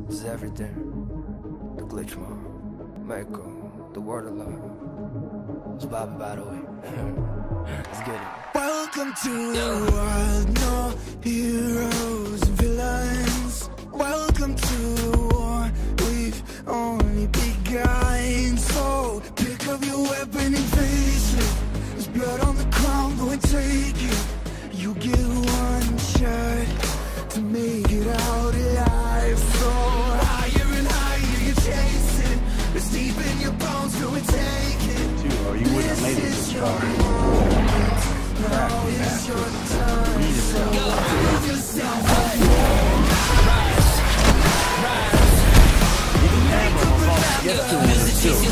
This is everything. The glitch mom, Michael, the word alive. It's Bobby, by the way. Let's get it. Welcome to the world, no heroes and villains. Welcome to the war, we've only begun. So pick up your weapon and face it. There's blood on the ground, go and take it. You get one shot to make it out alive. So higher and higher you chase it. It's deep in your bones, go and take it. Dude, or you wouldn't have made it this far. Now is your time. Prove yourself. Get to it too.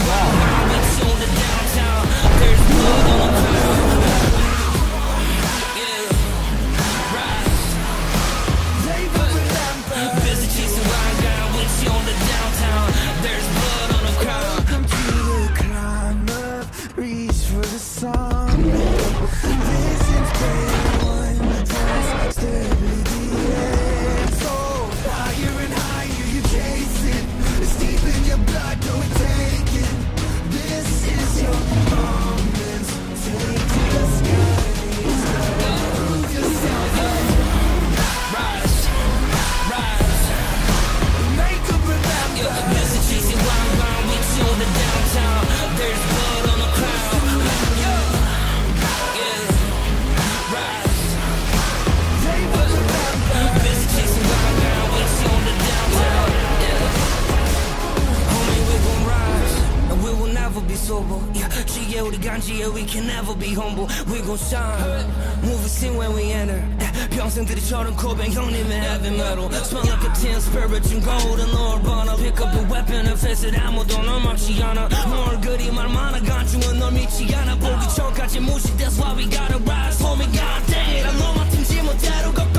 There's blood on the ground. Busy chasing wild ground with you on the downtown. There's blood on the crowd. Welcome to the climb up, reach for the sun. This is day one, test stability. So higher and higher you chase it. It's deep in your blood, go and take it. This is your moment. Take to the skies. Prove yourself. Rise, rise. Make them remember. Busy chasing wild ground with you on the downtown. There's blood on the crowd. Rise. Busy chasing wild ground with you on the downtown. Homie, we gon' rise, and we will never be sober. 지혜 우리 간지에 we can never be humble. We gon' shine, move a scene when we enter. 평생들이처럼 고백 형님의 heavy metal. Smell like a tin spirit 좀 golden Lord 번호. Pick up a weapon and face it 아무도 널 막지 않아. 뭘 그리 말 많아 간중은 널 믿지 않아. 보기 전까지 무시 that's why we gotta rise. Homie god dang it I know my 팀 지멋대로